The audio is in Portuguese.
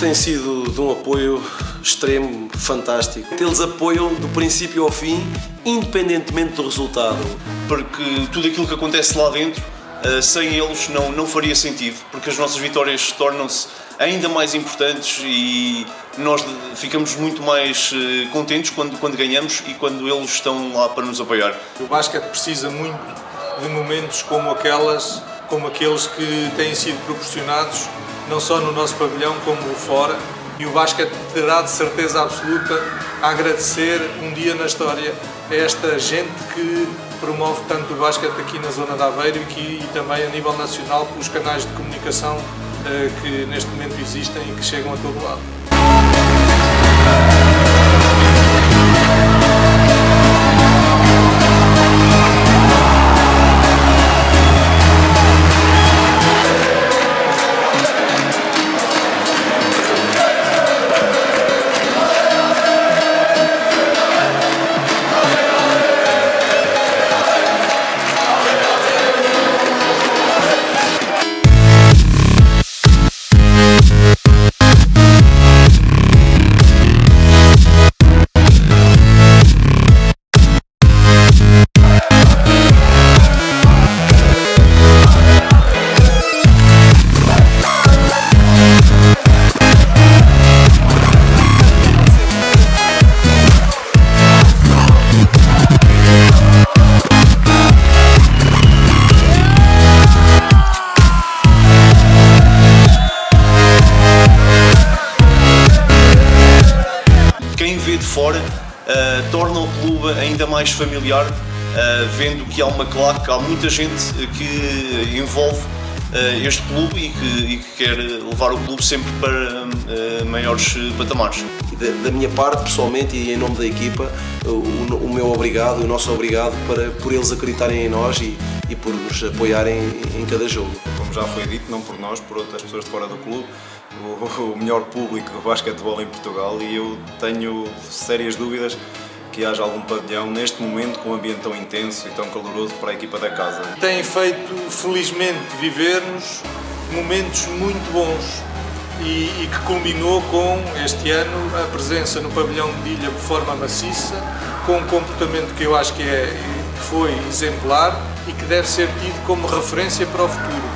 tem sido de um apoio extremo, fantástico. Eles apoiam do princípio ao fim, independentemente do resultado. Porque tudo aquilo que acontece lá dentro, sem eles não faria sentido, porque as nossas vitórias tornam-se ainda mais importantes e nós ficamos muito mais contentes quando ganhamos e quando eles estão lá para nos apoiar. O basquete precisa muito de momentos como aqueles que têm sido proporcionados não só no nosso pavilhão como fora, e o basquete terá de certeza absoluta a agradecer um dia na história a esta gente que promove tanto o basquete aqui na zona de Aveiro e também a nível nacional pelos canais de comunicação que neste momento existem e que chegam a todo lado. Quem vê de fora torna o clube ainda mais familiar, vendo que há uma claque, há muita gente que envolve este clube e que quer levar o clube sempre para maiores patamares. Da minha parte, pessoalmente e em nome da equipa, o meu obrigado, o nosso obrigado por eles acreditarem em nós e por nos apoiarem em cada jogo. Como já foi dito, não por nós, por outras pessoas de fora do clube, o melhor público do basquetebol em Portugal, e eu tenho sérias dúvidas que haja algum pavilhão neste momento com um ambiente tão intenso e tão caloroso para a equipa da casa. Tem feito, felizmente, viver-nos momentos muito bons e que culminou com, este ano, a presença no pavilhão de Ilha de forma maciça, com um comportamento que eu acho que foi exemplar e que deve ser tido como referência para o futuro.